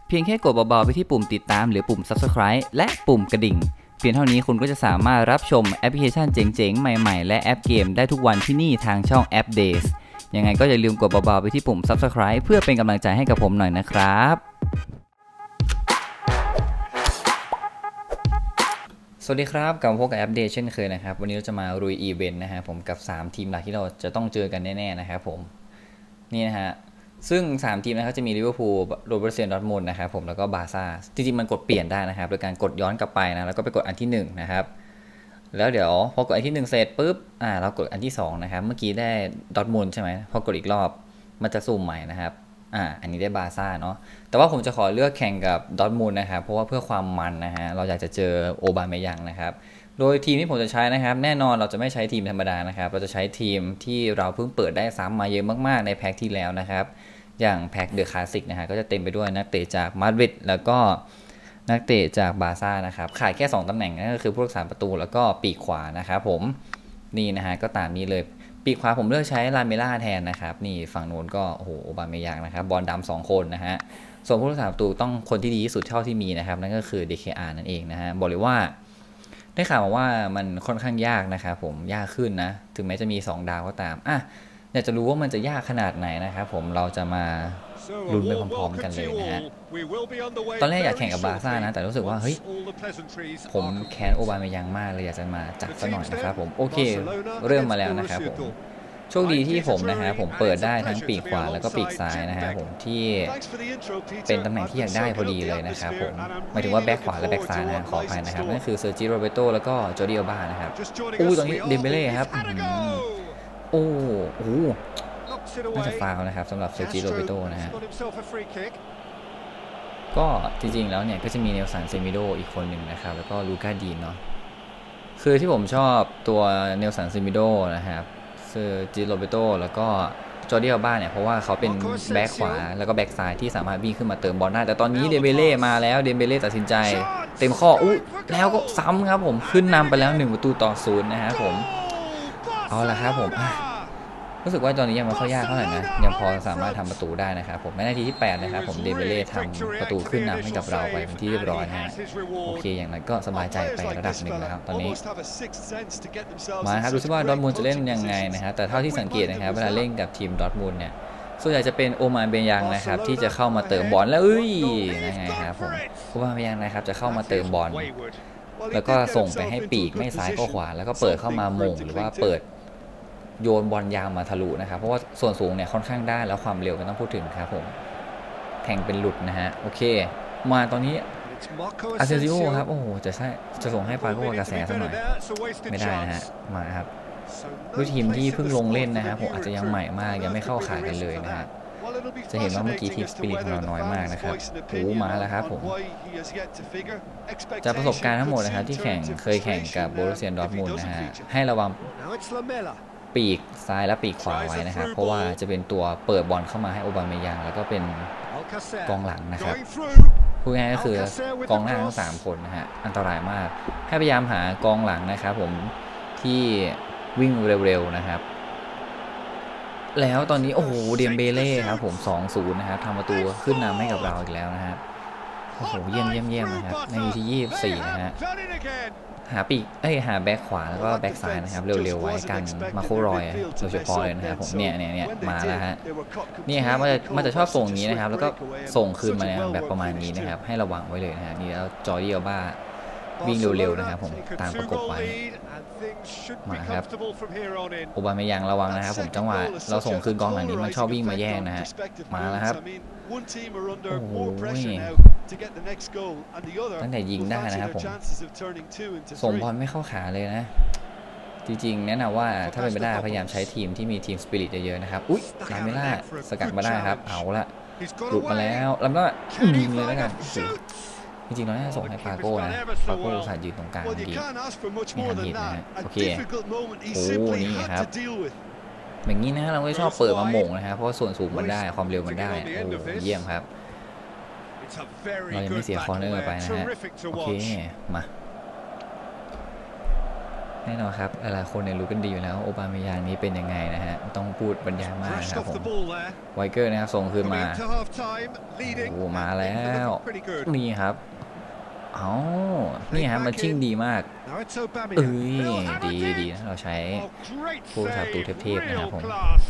เพียงแค่กดเบาๆไปที่ปุ่มติดตามหรือปุ่ม Subscribe และปุ่มกระดิ่งเพียงเท่านี้คุณก็จะสามารถรับชมแอปพลิเคชันเจ๋งๆใหม่ๆและแอปเกมได้ทุกวันที่นี่ทางช่องแอป Days ยังไงก็อย่าลืมกดเบาๆไปที่ปุ่ม Subscribe เพื่อเป็นกำลังใจให้กับผมหน่อยนะครับสวัสดีครับกลับมาพบกับแอป Days เช่นเคยนะครับวันนี้เราจะมาลุยอีเวนต์นะฮะผมกับ3ทีมหลักที่เราจะต้องเจอกันแน่ๆนะครับผมนี่นะฮะซึ่ง3ทีมนะครับจะมีลิเวอร์พูลโรเบอร์เซียนดอร์ทมุนด์นะครับผมแล้วก็บาร์ซ่าจริงๆมันกดเปลี่ยนได้นะครับโดยการกดย้อนกลับไปนะแล้วก็ไปกดอันที่1นะครับแล้วเดี๋ยวพอกดอันที่1เสร็จปุ๊บเรากดอันที่2นะครับเมื่อกี้ได้ดอร์ทมุนด์ใช่ไหมพอกดอีกรอบมันจะสุ่มใหม่นะครับอันนี้ได้บาร์ซ่าเนาะแต่ว่าผมจะขอเลือกแข่งกับดอร์ทมุนด์นะครับเพราะว่าเพื่อความมันนะฮะเราอยากจะเจอโอบาเมยังนะครับโดยทีมที่ผมจะใช้นะครับแน่นอนเราจะไม่ใช้ทีมธรรมดานะครับเราจะใช้ทีมที่เราเพิ่งเปิดได้ซ้ำมาเยอะมากๆในแพ็คที่แล้วนะครับอย่างแพ็คเดอะคลาสสิกนะฮะก็จะเต็มไปด้วยนักเตะจากมาดริดแล้วก็นักเตะจากบาร์ซ่านะครับขาดแค่2ตำแหน่งนั่นก็คือผู้รักษาประตูแล้วก็ปีกขวานะครับผมนี่นะฮะก็ตามนี้เลยปีกขวาผมเลือกใช้ลาเมล่าแทนนะครับนี่ฝั่งโน้นก็โอ้โหโอบาเมยังนะครับบอลดำ2คนนะฮะส่วนผู้รักษาประตูต้องคนที่ดีที่สุดเท่าที่มีนะครับนั่นก็คือ DKR นั่นเองนะฮะบอกเลยว่าได้ข่าวมาว่ามันค่อนข้างยากนะครับผมยากขึ้นนะถึงแม้จะมี2ดาวก็ตามอยากจะรู้ว่ามันจะยากขนาดไหนนะครับผมเราจะมาลุ้นไปพร้อมๆกันเลยนะฮะตอนแรกอยากแข่งกับบาร์ซ่านะแต่รู้สึกว่าเฮ้ยผมแค้นโอบาเมยังมากเลยอยากจะมาจัดซะหน่อยนะครับผมโอเคเริ่มมาแล้วนะครับผมโชคดีที่ผมนะฮะผมเปิดได้ทั้งปีกขวาแล้วก็ปีกซ้ายนะฮะผมที่เป็นตำแหน่งที่อยากได้พอดีเลยนะครับผมหมายถึงว่าแบ็คขวาและแบ็คซ้ายนะขออภัยนะครับนั่นคือเซอร์จิโรเบโตแล้วก็จอร์ดิอัลบานะครับตอนนี้เดมเบเล่ครับโอ้โหน่าจะฟาวนะครับสำหรับเซอร์จิโรเบโตนะฮะก็จริงๆแล้วเนี่ยก็จะมีเนลสันเซมิโดอีกคนหนึ่งนะครับแล้วก็ลูก้าดีนเนาะคือที่ผมชอบตัวเนลสันเซมิโดนะครับเซอร์จิโรเบโตแล้วก็จอร์ดิอัลบาเนี่ยเพราะว่าเขาเป็นแบ็คขวาแล้วก็แบ็คซ้ายที่สามารถวิ่งขึ้นมาเติมบอลได้แต่ตอนนี้เดมเบเล่มาแล้วเดมเบเล่ตัดสินใจเต็มข้อแล้วก็ซ้ำครับผมขึ้นนำไปแล้ว1-0นะฮะผมเอาละครับผมรู้สึกว่าตอนนี้ยังไม่ค่อยยากเท่าไหร่นะยังพอสามารถทำประตูได้นะครับผมในนาทีที่8นะครับผมเดมเบเล่ทำประตูขึ้นนำให้กับเราไปเป็นที่เรียบร้อยนะฮะโอเคอย่างนั้นก็สบายใจไประดับหนึ่งแล้วครับตอนนี้มาครับดูซิว่าดอร์ทมุนด์จะเล่นยังไงนะฮะแต่เท่าที่สังเกตนะครับเวลาเล่นกับทีมดอร์ทมุนด์เนี่ยส่วนใหญ่จะเป็นโอมาเบยังนะครับที่จะเข้ามาเติมบอลแล้วยังไงครับผมโอมาเบยังนะครับจะเข้ามาเติมบอลแล้วก็ส่งไปให้ปีกไม่ซ้ายก็ขวาแล้วก็เปิดเข้ามาโมงหรือว่าเปิดโยนบอลยาวมาทะลุนะครับเพราะว่าส่วนสูงเนี่ยค่อนข้างได้แล้วความเร็วก็ต้องพูดถึงครับผมแข่งเป็นหลุดนะฮะโอเคมาตอนนี้อาเซซิโอครับโอ้โหจะส่งให้ปาโก้กระแสสักหน่อยไม่ได้นะฮะมาครับด้วยทีมที่เพิ่งลงเล่นนะฮะผมอาจจะยังใหม่มากยังไม่เข้าขากันเลยนะฮะจะเห็นว่าเมื่อกี้ทีมสปิริตของเราน้อยมากนะครับมาแล้วครับผมจากประสบการณ์ทั้งหมดนะครับที่เคยแข่งกับโบรุสเซียดอร์ทมุนด์นะฮะให้ระวังปีกซ้ายและปีกขวาไว้นะครับเพราะว่าจะเป็นตัวเปิดบอลเข้ามาให้โอบาเมยังแล้วก็เป็นกองหลังนะครับพูดง่ายก็คือกองหน้าทั้ง3คนนะฮะอันตรายมากให้พยายามหากองหลังนะครับผมที่วิ่งเร็วๆนะครับแล้วตอนนี้โอ้โหเดมเบเล่ครับผม 2-0 นะครับทำประตูขึ้นนำให้กับเราอีกแล้วนะฮะโอ้โหเยี่ยมนะครับในที่24นะฮะหาปีกหาแบ็คขวาแล้วก็แบ็คซ้ายนะครับเร็วๆไว้กันมาโครอยโดยเฉพาะเลยนะครับผมเนี่ยมาแล้วฮะนี่ครับมันจะชอบส่งนี้นะครับแล้วก็ส่งคืนมาแบบประมาณนี้นะครับให้ระวังไว้เลยนะฮะนี่แล้วจอร์ดิอัลบาวิ่งเร็วๆนะครับผมตามประกบไว้มาครับโอบาเมยังระวังนะครับผมจังหวะเราส่งคืนกองหลังนี้มันชอบวิ่งมาแย่งนะฮะมาแล้วครับโอ้โหตั้งแต่ยิงได้นะครับผมส่งบอลไม่เข้าขาเลยนะจริงๆแนะนำว่าถ้าเป็นไปได้พยายามใช้ทีมที่มีทีมสปิริตเยอะๆนะครับลาเมล่าสกัดมาได้ครับเอาละหลุดมาแล้วแล้วก็ยิงเลยแล้วกันจริงๆเราน่าจะส่งให้ปาโก้นะปาโก้สายยืนตรงกลางดีไม่ทันผิดนะฮะโอเคนี่ครับอย่างนี้นะเราไม่ชอบเปิดมาโหม่งนะครับเพราะส่วนสูงมันได้ความเร็วมันได้เยี่ยมครับเรายังไม่เสียคอร์เนอร์ไปนะฮะโอเคมาแน่นอนครับหลายๆคนเนี่ยรู้กันดีอยู่แล้วโอบาเมยังนี้เป็นยังไงนะฮะต้องพูดบรรยายมากนะครับผมไวเกอร์นะครับส่งคืนมาโอ้มาแล้วนี่ครับเอานี่ฮะมันชิ่งดีมากดีนะเราใช้ผู้สับตูเทพๆนะครับผม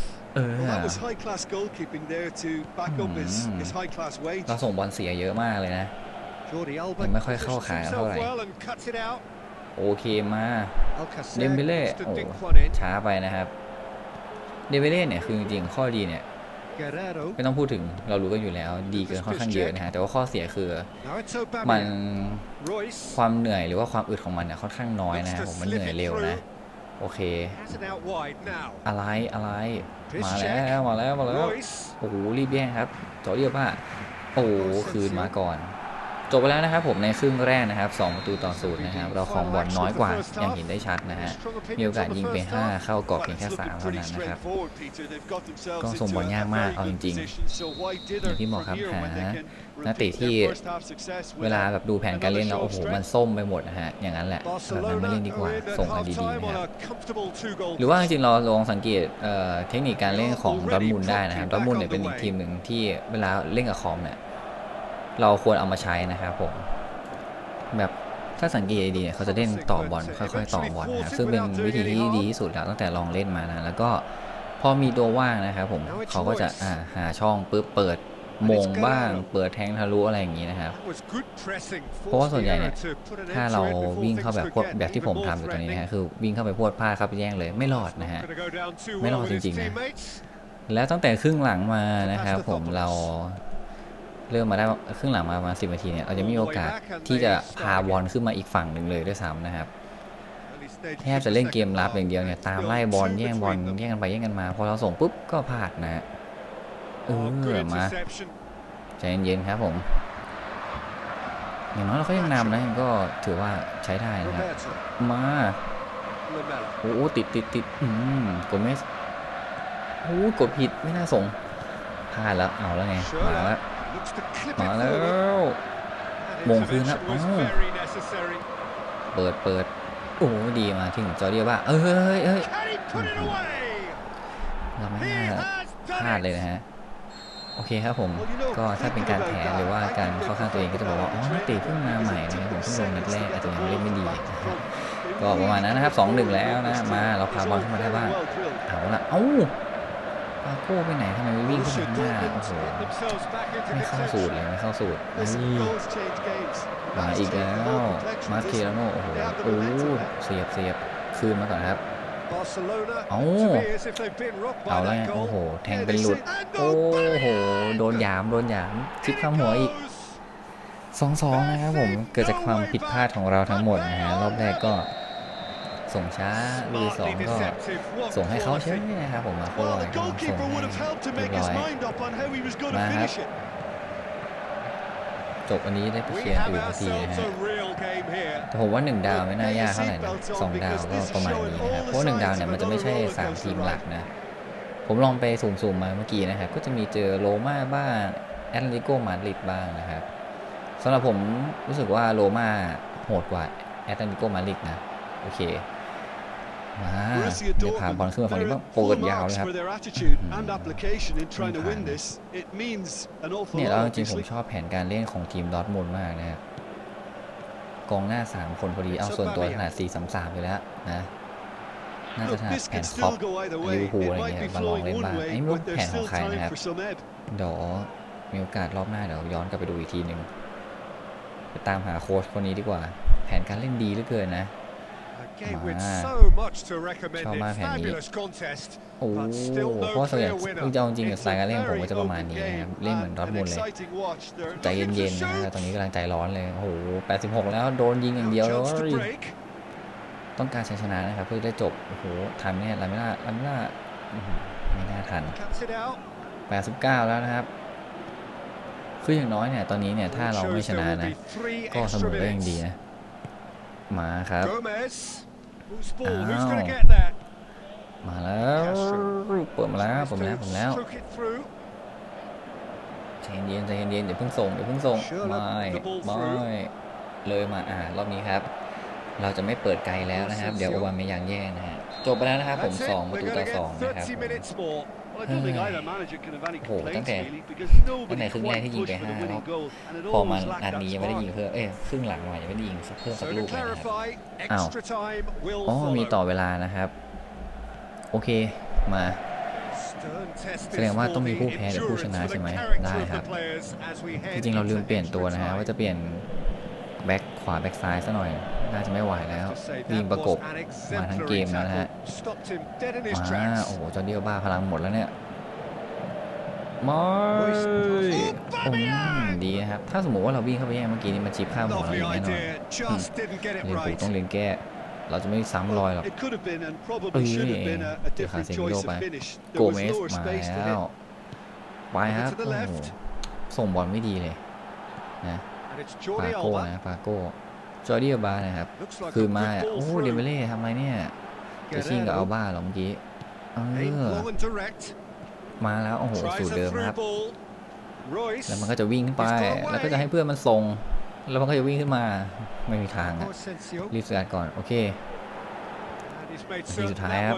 เราส่งบอลเสียเยอะมากเลยนะยังไม่ค่อยเข้าขาเท่าไหร่โอเคมาเดมเบเล่โอ้ช้าไปนะครับเดมเบเล่เนี่ยคือจริงๆข้อดีเนี่ยไม่ต้องพูดถึงเรารู้กันอยู่แล้วดีเกินค่อนข้างเยอะนะฮะแต่ว่าข้อเสียคือมันความเหนื่อยหรือว่าความอึดของมันเนี่ยค่อนข้างน้อยนะผมมันเหนื่อยเร็วนะโอเคอะไรมาแล้วโอ้โหรีบแย่งครับจอเรียบว่าโอ้คืนมาก่อนจบไปแล้วนะครับผมในครึ่งแรกนะครับ2-0นะครับเราของบอลน้อยกว่าอย่างเห็นได้ชัดนะฮะมีโอกาสยิงไป5เข้ากรอบเพียงแค่3เท่านั้นนะครับก็ส่งบอลยากมากเอาจริงๆอย่างที่บอกครับหานักเตะที่เวลาแบบดูแผนการเล่นแล้วโอ้โหมันส้มไปหมดนะฮะอย่างนั้นแหละแบบนั้นไม่เล่นดีกว่าส่งกันดีๆนะครับหรือว่าจริงๆเราลองสังเกตเทคนิคการเล่นของดอร์ทมุนด์ได้นะครับดอร์ทมุนด์เนี่ยเป็นอีกทีมหนึ่งที่เวลาเล่นกับคอมเนี่ยเราควรเอามาใช้นะครับผมแบบถ้าสังเกตดีเขาจะเล่นต่อบอลค่อยๆต่อบอลนะซึ่งเป็นวิธีที่ดีที่สุดแล้วตั้งแต่ลองเล่นมานะแล้วก็พอมีตัวว่างนะครับผมเขาก็จะหาช่องปุ๊บเปิดมงบ้างเปิดแทงทะลุอะไรอย่างนี้นะครับเพราะว่าส่วนใหญ่เนี่ยถ้าเราวิ่งเข้าแบบพวกแบบที่ผมทำอยู่ตอนนี้นะฮะคือวิ่งเข้าไปพวดพลาดเข้าไปแย่งเลยไม่รอดนะฮะไม่รอดจริงๆนะแล้วตั้งแต่ครึ่งหลังมานะครับผมเราเริ่มมาได้ครึ่งหลังมาประมาณ10 นาทีเนี่ยเราจะมีโอกาสที่จะพาบอลขึ้นมาอีกฝั่งหนึ่งเลยด้วยซ้ำนะครับแทบจะเล่นเกมรับอย่างเดียวเนี่ยตามไล่บอลแย่งกันไปแย่งกันมาพอเราส่งปุ๊บก็พลาดนะมาใจเย็นๆครับผมอย่างน้อยเราก็ยังนำนะก็ถือว่าใช้ได้นะครับมาโอ้ติดกดเมสโอ้กดผิดไม่น่าส่งพลาดแล้วเอาแล้วไงมาแล้วมงคืนนะเปิดโอ้ดีมาถึงจอเดียว่าเราไม่น่าพลาดเลยนะฮะโอเคครับผมก็ถ้าเป็นการแถหรือว่าการเข้าข้างตัวเองก็จะบอกว่าอ๋อนักเตะเพิ่งมาใหม่นะครับผมเพิ่งลงนัดแรกอาจจะยังเล่นไม่ดีก็ประมาณนั้นนะครับ2-1แล้วนะมาเราพาบอลขึ้นมาได้บ้างเอาละปาโก้ไปไหนทำไมวิ่งขึ้นหน้าโอ้โหไม่เข้าสูตรเลยไม่เข้าสูตรมาอีกแล้วมาเคลาโนโอ้โหเสียบคืนมาก่อนครับเอาแล้วไงโอ้โหแทงเป็นหลุดโอ้โหโดนหยามชิปข้ามหัวอีก2-2นะครับผมเกิดจากความผิดพลาดของเราทั้งหมดนะฮะรอบแรกก็ส่งช้าลูก2ก็ส่งให้เขาใช่ไหมนะครับผมมาโค้ยก็ส่งให้เรียบร้อยมาครับจบอันนี้ได้ไปเคลียร์อื่นทีนะฮะแต่ผมว่า1 ดาวไม่น่ายากเท่าไหร่นะ2 ดาวก็ประมาณนี้นะครับเพราะ1 ดาวเนี่ยมันจะไม่ใช่3 ทีมหลักนะผมลองไปสุ่มๆมาเมื่อกี้นะครับก็จะมีเจอโรม่าบ้างแอตเลติโกมาดริดบ้างนะครับสำหรับผมรู้สึกว่าโรม่าโหดกว่าแอตเลติโกมาดริดนะโอเคมาเดี๋ยวพาบอลขึ้นมาฝั่งนี้บ้างเปิดยาวเลยครับเนี่ยเราจริงๆผมชอบแผนการเล่นของทีมดอร์ทมุนด์มากนะครับกองหน้า3 คนพอดีเอาส่วนตัวขนาด4-3-3ไปแล้วนะน่าจะถนัดแผนคอปลิเวอร์พูลอะไรเงี้ยมาลองเล่นบ้างไอ้ไม่รู้แผนของใครนะครับเดี๋ยวมีโอกาสรอบหน้าเดี๋ยวย้อนกลับไปดูอีกทีหนึ่งไปตามหาโค้ชคนนี้ดีกว่าแผนการเล่นดีเหลือเกินนะชอบมากแผนนี้โอ้เพราะส่วนใหญ่จริงๆกับสไตล์การเล่นของผมก็จะประมาณนี้นะครับเล่นเหมือนดอร์ทมุนด์เลยใจเย็นๆนะแต่ตอนนี้กำลังใจร้อนเลยโอ้โห86แล้วโดนยิงอย่างเดียวแล้วต้องการชัยชนะนะครับเพื่อได้จบโอ้โหทันเนี่ยลามิล่าไม่น่าทัน89แล้วนะครับคืออย่างน้อยเนี่ยตอนนี้เนี่ยถ้าเราไม่ชนะนะก็เสมอได้อย่างดีนะมาครับมาแล้วเปิดมาแล้วใจเย็นอย่าเพิ่งส่งไม่เลยมารอบนี้ครับเราจะไม่เปิดไกลแล้วนะครับเดี๋ยวโอบาเมยังแย่นะฮะจบไปแล้วนะครับผม2-2นะครับโอ้โหตั้งแต่ครึ่งแรกที่ยิงไป5แล้วพอมันนัดนี้ยังไม่ได้ยิงเพิ่มครึ่งหลังมายังไม่ได้ยิงเพิ่มสักลูกเลยนะครับอ้าวอ๋อมีต่อเวลานะครับโอเคมาแสดงว่าต้องมีผู้แพ้หรือผู้ชนะใช่ไหมได้ครับจริงๆเราลืมเปลี่ยนตัวนะฮะว่าจะเปลี่ยนแบ็คขวาแบ็คซ้ายซะหน่อยน่าจะไม่ไหวแล้วยิงประกบมาทั้งเกมแล้วนะฮะมาโอ้โหจอร์ดิโอบ้าพลังหมดแล้วเนี่ยดีนะครับถ้าสมมติว่าเราวิ่งเข้าไปแย่งเมื่อกี้นี้มันชิปข้ามหัวเราอย่างแน่นอนเรียนปูต้องเรียนแก้เราจะไม่ซ้ำรอยหรอกเจอคาเซมิโร่ไปโกเมสมาแล้วไปครับโอ้โหส่งบอลไม่ดีเลยนะปาโก้นะปาโก้จอร์ดิโอบานะครับคือมาโอ้เดเบเล่ทำไรเนี่ยจะชิงกับอัลบ้าหรอเมื่อกี้มาแล้วโอ้โหสูตรเดิมครับแล้วมันก็จะวิ่งขึ้นไปแล้วก็จะให้เพื่อนมันส่งแล้วมันก็จะวิ่งขึ้นมาไม่มีทางอ่ะรีบสกัดก่อนโอเคทีสุดท้ายครับ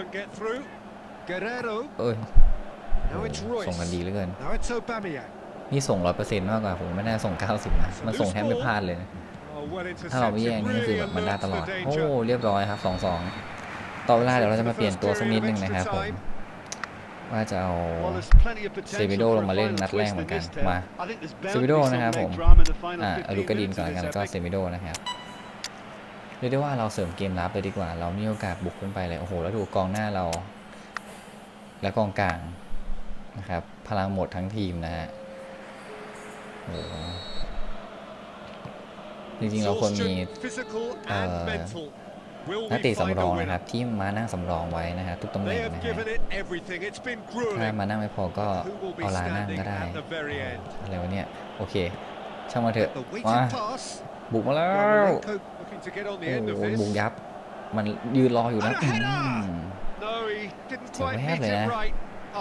ส่งกันดีเหลือเกินนี่ส่ง100%มากกว่าผมไม่น่าส่ง90นะมันส่งแทบไม่พลาดเลยนะถ้าเราไม่แย่งนี่คือแบบมันได้ตลอดโอ้เรียบร้อยครับ2-2ต่อเวลาเดี๋ยวเราจะมาเปลี่ยนตัวสักนิดนึงนะครับผมว่าจะเอาเซมิโดลงมาเล่นนัดแรกเหมือนกันมาเซมิโดนะครับผมอลูกาดินก่อนกันแล้วก็เซมิโดนะครับเรียกได้ว่าเราเสริมเกมรับเลยดีกว่าเรามีโอกาสบุกขึ้นไปเลยโอ้โหแล้วดูกองหน้าเราและกองกลางนะครับพลังหมดทั้งทีมนะฮะโอ้จริงๆเราควรมีนักเตะสำรองนะครับที่มานั่งสำรองไว้นะฮะทุกตำแหน่งนะฮะถ้ามานั่งไม่พอก็เอาลานั่งก็ได้อะไรวะเนี่ยโอเคช่างมาเถอะมาบุกมาแล้วโอ้โหบุกยับมันยืนรออยู่นะเสียแวบเลยนะโอ้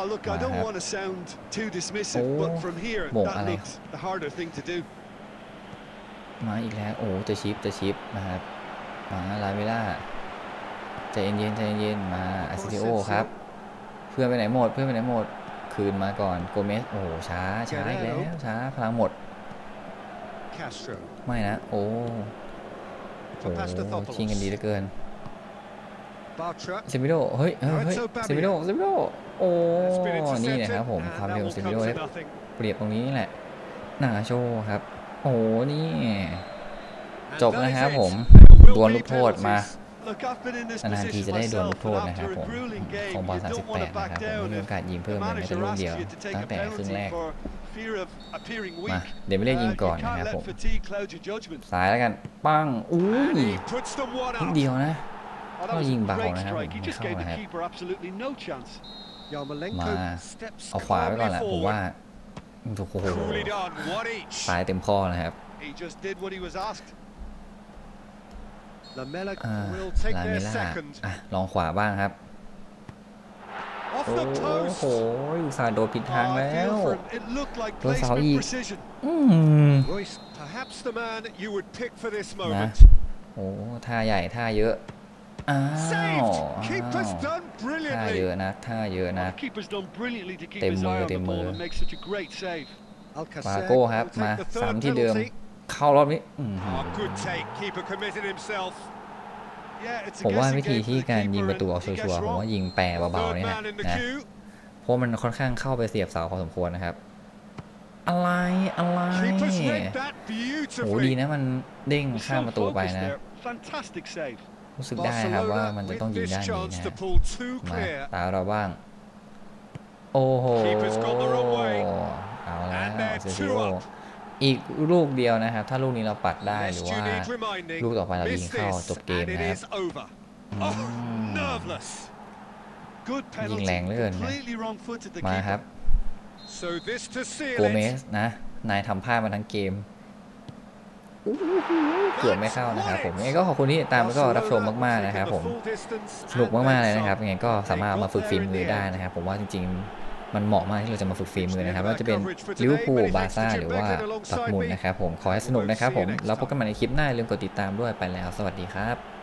โหอะไรมาอีกแล้วโอ้จะชิปนะครับมาลาเวล่าใจเย็นมาอาซิโอครับเพื่อนไปไหนหมดคืนมาก่อนโกเมสโอ้ช้าอีกแล้วช้าพลังหมดไม่นะโอ้ชิงกันดีเหลือเกินเซมิโดเฮ้ยเซมิโดโอ้นี่นะครับผมความเร็วเซมิโดเปรียบตรงนี้แหละนาโชครับโอ้นี่จบนะครับผมดวลลูกโทษมานานทีจะได้ดวลลูกโทษนะครับผมของบอล38นะครับผมมีโอกาสยิงเพิ่มเลยแม้แต่ลูกเดียวตั้งแต่ครึ่งแรกมาเดี๋ยวไม่เรียกยิงก่อนนะครับผมสายแล้วกันปั้งอุ้ยนิดเดียวนะก็ยิงเบานะครับผมไม่เข้านะครับมาเอาขวาไปก่อนแหละผมว่าโอ้โหสายเต็มข้อนะครับลาเมล่าลองขวาบ้างครับโอ้โหอุตส่าห์โดดผิดทางแล้วตัวเสาอีกนะโอ้ท่าใหญ่ท่าเยอะอ้าวท่าเยอะนะเต็มมือปาโก้ครับมา3ที่เดิมเข้ารอบนี้ผมว่าวิธีที่การยิงประตูออกชัวร์ผมว่ายิงแปรเบาๆนี่นะเพราะมันค่อนข้างเข้าไปเสียบเสาพอสมควรนะครับอะไรโอ้ดีนะมันเด้งข้ามประตูไปนะรู้สึกได้ครับว่ามันจะต้องยิงด้านนี้นะมาตาเราบ้างโอ้โหเอาแล้วเซซิโออีกลูกเดียวนะครับถ้าลูกนี้เราปัดได้หรือว่าลูกต่อไปเรายิงเข้าจบเกมนะครับยิงแรงเหลือเกินมาครับโกเมสนะนายทำพลาดมาทั้งเกมเกือบไม่เข้านะครับผมยังไงก็ขอบคุณที่ติดตามแล้วก็รับชมมากๆนะครับผมสนุกมากๆเลยนะครับยังไงก็สามารถมาฝึกฝีมือได้นะครับผมว่าจริงๆมันเหมาะมากที่เราจะมาฝึกฝีมือนะครับว่าจะเป็นลิเวอร์พูลบาร์ซ่าหรือว่าดอร์ทมุนด์นะครับผมขอให้สนุกนะครับผมแล้วพบกันใหม่ในคลิปหน้าอย่าลืมกดติดตามด้วยไปแล้วสวัสดีครับ